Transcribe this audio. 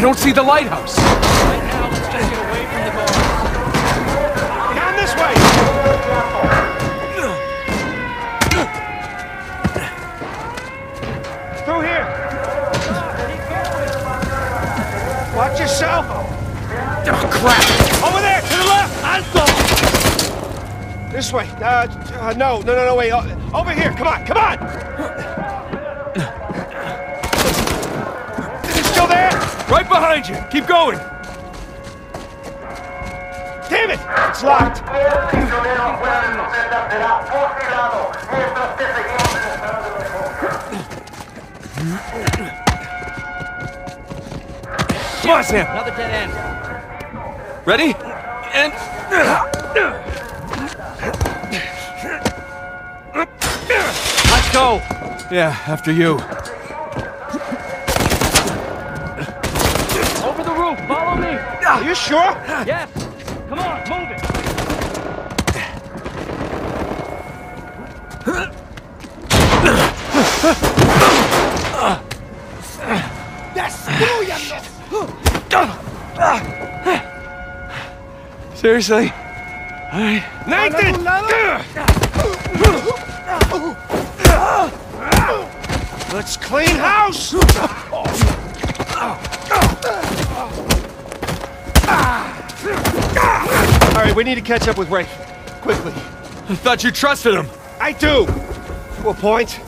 don't see the lighthouse. Right now, let's just get away from the guards. Down this way! Through here! Watch yourself! Oh, crap! Over there, to the left! Alto! This way. No, wait. Over here, come on! You still there? Right behind you! Keep going! Damn it! It's locked! Come on, Sam! Another dead end. Ready? And... Let's go! Yeah, after you. Over the roof, follow me! Are you sure? Yes! Come on, move it! Seriously? All right. Nathan! Let's clean house! All right, we need to catch up with Ray. Quickly. I thought you trusted him. I do! To a point.